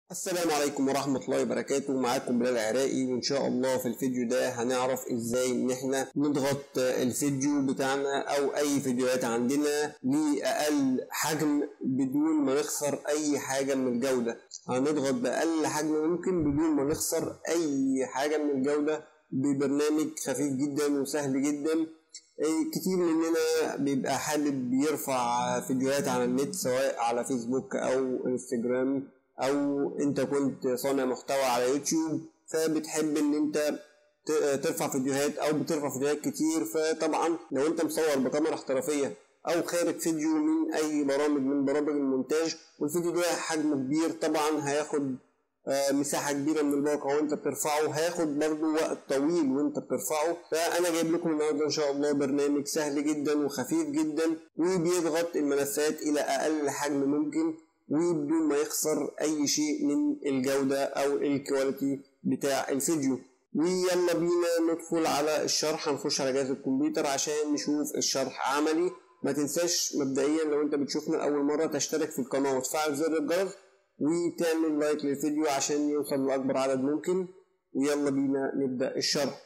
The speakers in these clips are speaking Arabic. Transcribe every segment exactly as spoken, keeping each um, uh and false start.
السلام عليكم ورحمة الله وبركاته. معاكم بلال عراقي، وإن شاء الله في الفيديو ده هنعرف إزاي إن إحنا نضغط الفيديو بتاعنا أو أي فيديوهات عندنا لأقل حجم بدون ما نخسر أي حاجة من الجودة. هنضغط بأقل حجم ممكن بدون ما نخسر أي حاجة من الجودة ببرنامج خفيف جدا وسهل جدا. كتير مننا بيبقى حابب يرفع فيديوهات على النت سواء على فيسبوك أو انستجرام، او انت كنت صانع محتوى على يوتيوب فبتحب ان انت ترفع فيديوهات او بترفع فيديوهات كتير. فطبعا لو انت مصور بكاميرا احترافية او خارج فيديو من اي برامج من برامج المونتاج والفيديو ده حجمه كبير، طبعا هياخد مساحة كبيرة من الباقة وانت بترفعه، هياخد برضه وقت طويل وانت بترفعه. فانا جايب لكم النهارده ان شاء الله برنامج سهل جدا وخفيف جدا وبيضغط الملفات الى اقل حجم ممكن وبدون ما يخسر اي شيء من الجودة او الكواليتي بتاع الفيديو. ويلا بينا ندخل على الشرح. هنخش على جهاز الكمبيوتر عشان نشوف الشرح عملي. ما تنساش مبدئيا لو انت بتشوفنا لاول مرة تشترك في القناة وتفعل زر الجرس وتعمل لايك للفيديو عشان يوصل لاكبر عدد ممكن. ويلا بينا نبدأ الشرح.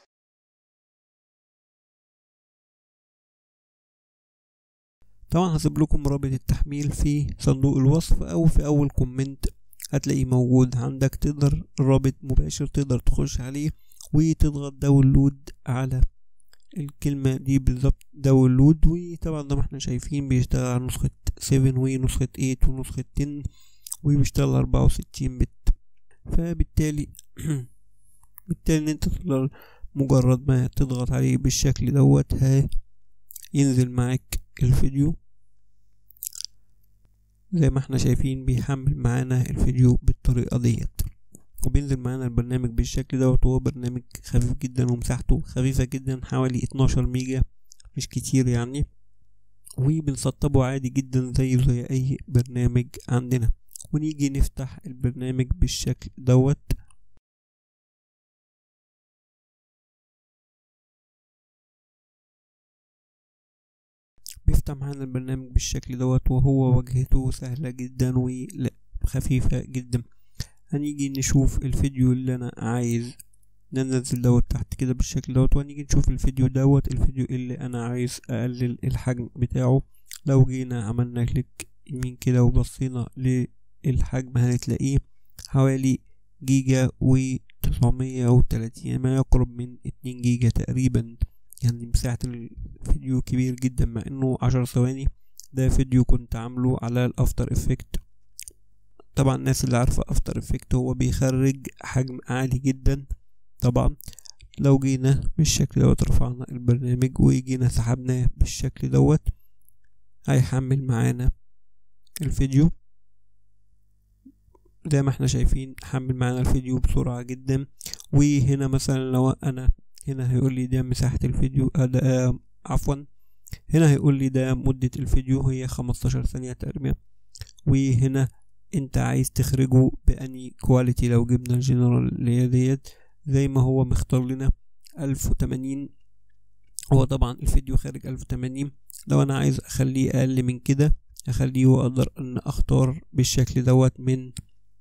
طبعا هسيب لكم رابط التحميل في صندوق الوصف او في اول كومنت هتلاقيه موجود عندك، تقدر الرابط مباشر تقدر تخش عليه وتضغط داونلود على الكلمة دي بالظبط داونلود. وطبعا زي ما احنا شايفين بيشتغل على نسخة سبعة ونسخة تمانية ونسخة عشرة وبيشتغل اربعة وستين بت. فبالتالي بالتالي ان انت تقدر مجرد ما تضغط عليه بالشكل دوت هينزل معاك الفيديو زي ما احنا شايفين، بيحمل معانا الفيديو بالطريقة ديت وبينزل معانا البرنامج بالشكل دوت. هو برنامج خفيف جدا ومساحته خفيفة جدا حوالي اتناشر ميجا، مش كتير يعني، وبنسطبه عادي جدا زي زي اي برنامج عندنا. ونيجي نفتح البرنامج بالشكل دوت. بيفتح معانا البرنامج بالشكل دوت وهو واجهته سهلة جدا وخفيفة جدا. هنيجي نشوف الفيديو اللي انا عايز ننزل دوت تحت كده بالشكل دوت، وهنيجي نشوف الفيديو دوت الفيديو اللي انا عايز اقلل الحجم بتاعه. لو جينا عملنا كليك يمين كده وبصينا للحجم هنتلاقيه حوالي جيجا وتسعمية وتلاتين، ما يقرب من اتنين جيجا تقريبا. يعني مساحة الفيديو كبير جدا مع انه عشر ثواني. ده فيديو كنت عامله على الافتر افكت. طبعا الناس اللي عارفة افتر افكت هو بيخرج حجم عالي جدا. طبعا لو جينا بالشكل دوت رفعنا البرنامج وجينا سحبناه بالشكل دوت هيحمل معانا الفيديو زي ما احنا شايفين. حمل معانا الفيديو بسرعة جدا. وهنا مثلا لو انا هنا هيقول لي ده مساحة الفيديو ده آه عفوا هنا هيقول لي ده مدة الفيديو هي خمستاشر ثانية تقريبا. وهنا انت عايز تخرجه بأني كواليتي. لو جبنا الجنرال اللي هي ديت زي ما هو مختار لنا الف وتمانين، هو طبعا الفيديو خارج الف وتمانين. لو انا عايز اخليه اقل من كده اخليه واقدر ان اختار بالشكل دوت من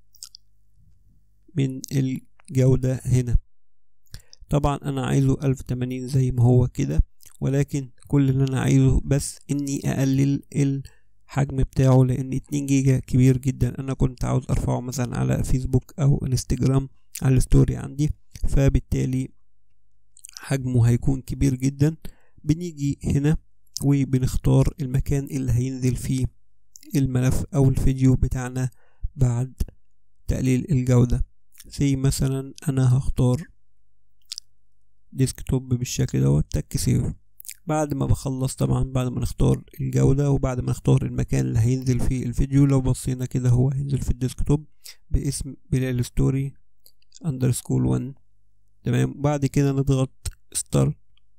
من الجودة هنا. طبعا انا عايزه الف وتمانين زي ما هو كده، ولكن كل اللي انا عايزه بس اني اقلل الحجم بتاعه لان اتنين جيجا كبير جدا. انا كنت عاوز ارفعه مثلا على فيسبوك او انستجرام على الستوري عندي، فبالتالي حجمه هيكون كبير جدا. بنيجي هنا وبنختار المكان اللي هينزل فيه الملف او الفيديو بتاعنا بعد تقليل الجودة. زي مثلا انا هختار ديسكتوب بالشكل دوت تك سيف. بعد ما بخلص طبعا بعد ما نختار الجودة وبعد ما نختار المكان اللي هينزل فيه الفيديو، لو بصينا كده هو هينزل في الديسكتوب باسم بلال ستوري اندرسكول واحد. تمام. بعد كده نضغط ستارت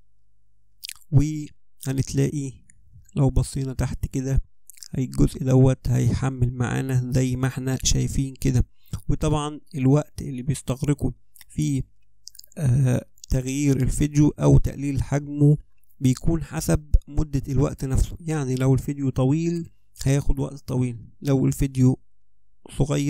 وهنتلاقي لو بصينا تحت كده هي الجزء دوت هيحمل معانا زي ما احنا شايفين كده. وطبعا الوقت اللي بيستغرقه في آه تغيير الفيديو او تقليل حجمه بيكون حسب مدة الوقت نفسه. يعني لو الفيديو طويل هياخد وقت طويل، لو الفيديو صغير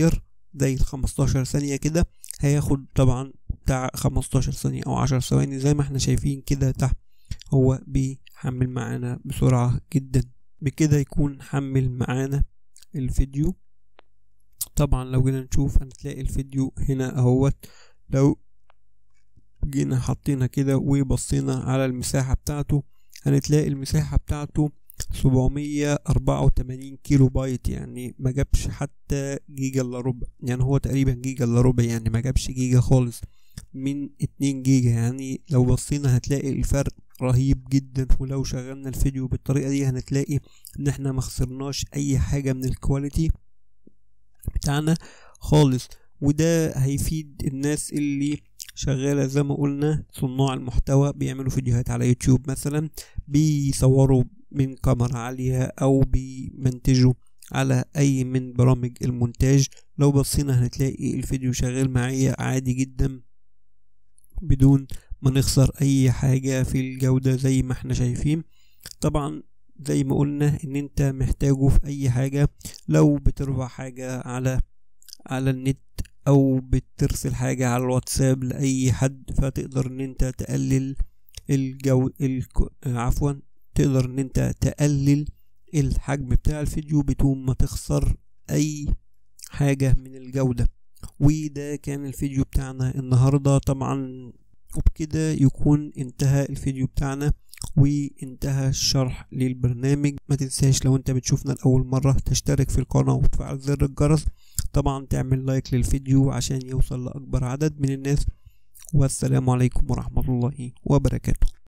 زي الخمستاشر ثانية كده، هياخد طبعا بتاع خمستاشر ثانية او عشر ثواني زي ما احنا شايفين كده تحت. هو بيحمل معانا بسرعة جدا. بكده يكون حمل معانا الفيديو. طبعا لو جينا نشوف هنتلاقي الفيديو هنا اهوت. لو جينا حطينا كده وبصينا على المساحة بتاعته هنتلاقي المساحة بتاعته سبعمية اربعة وتمانين كيلو بايت، يعني ما جابش حتى جيجا الا ربع، يعني هو تقريبا جيجا الا ربع، يعني ما جابش جيجا خالص من اتنين جيجا. يعني لو بصينا هتلاقي الفرق رهيب جدا. ولو شغلنا الفيديو بالطريقة دي هنتلاقي ان احنا ما خسرناش اي حاجة من الكواليتي بتاعنا خالص. وده هيفيد الناس اللي شغالة زي ما قلنا، صناع المحتوى بيعملوا فيديوهات على يوتيوب مثلا، بيصوروا من كاميرا عالية او بيمنتجوا على اي من برامج المونتاج. لو بصينا هنتلاقي الفيديو شغال معايا عادي جدا بدون ما نخسر اي حاجة في الجودة زي ما احنا شايفين. طبعا زي ما قلنا ان انت محتاجه في اي حاجة، لو بترفع حاجة على على النت او بترسل حاجة على الواتساب لأي حد، فتقدر ان انت تقلل الجو الك... عفوا تقدر ان انت تقلل الحجم بتاع الفيديو بدون ما تخسر اي حاجة من الجودة. وده كان الفيديو بتاعنا النهاردة طبعا. وبكده يكون انتهى الفيديو بتاعنا وانتهى الشرح للبرنامج. ما تنساش لو انت بتشوفنا لأول مرة تشترك في القناة وتفعل زر الجرس، طبعا تعمل لايك للفيديو عشان يوصل لأكبر عدد من الناس. والسلام عليكم ورحمة الله وبركاته.